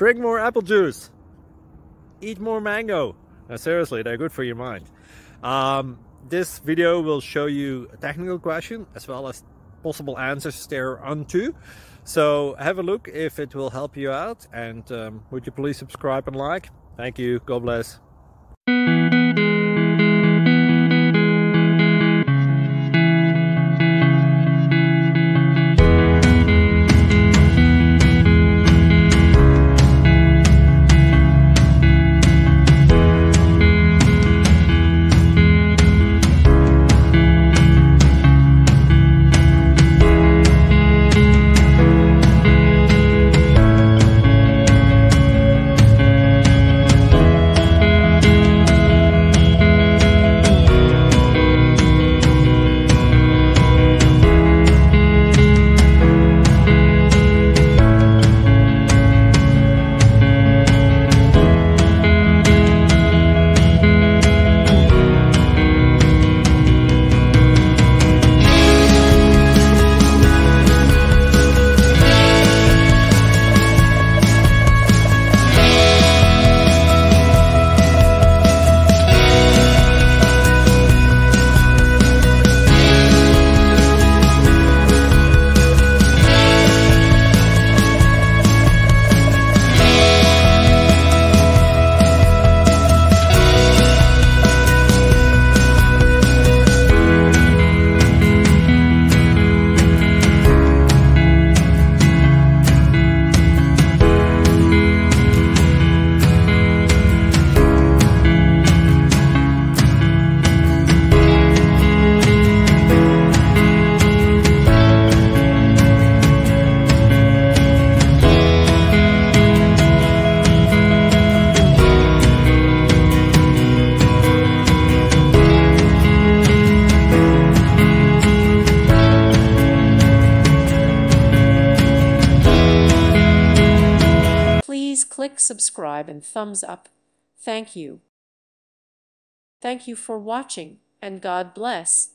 Drink more apple juice. Eat more mango. Now, seriously, they're good for your mind. This video will show you a technical question as well as possible answers thereunto. So have a look if it will help you out, and would you please subscribe and like? Thank you. God bless. Please click subscribe and thumbs up. Thank you. Thank you for watching, and God bless.